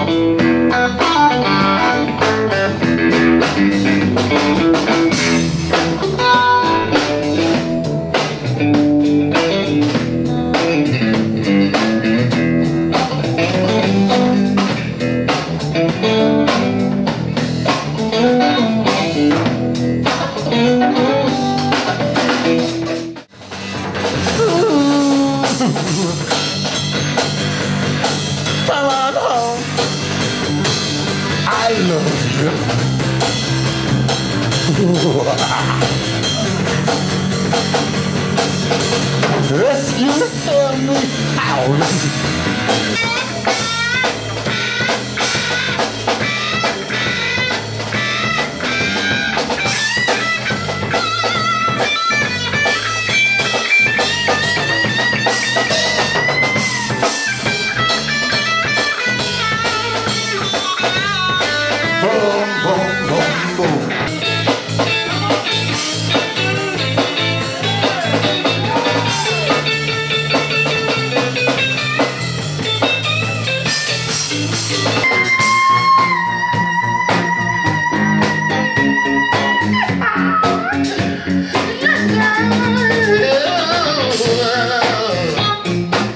Come on home. I love you. Rescue, tell me how. Boom, boom, boom, boom.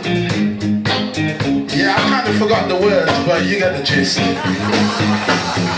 Yeah, I kind of forgot the words, but you get the gist.